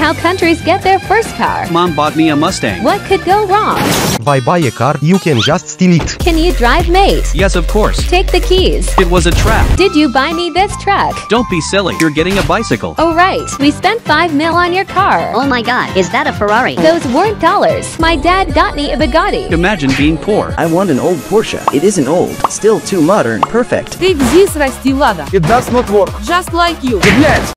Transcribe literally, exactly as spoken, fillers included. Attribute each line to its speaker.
Speaker 1: how countries get their first car.
Speaker 2: Mom bought me a Mustang.
Speaker 1: What could go wrong?
Speaker 3: Why buy a car? You can just steal it.
Speaker 1: Can you drive, mate?
Speaker 2: Yes, of course.
Speaker 1: Take the keys.
Speaker 2: It was a trap.
Speaker 1: Did you buy me this truck?
Speaker 2: Don't be silly. You're getting a bicycle.
Speaker 1: Oh right, we spent five mil on your car.
Speaker 4: Oh my god, is that a Ferrari?
Speaker 1: Those weren't dollars. My dad got me a Bugatti.
Speaker 2: Imagine being poor.
Speaker 5: I want an old Porsche. It isn't old. Still too modern. Perfect.
Speaker 6: Take this, Rusty Lada.
Speaker 7: It does not work.
Speaker 6: Just like you.
Speaker 7: Блять!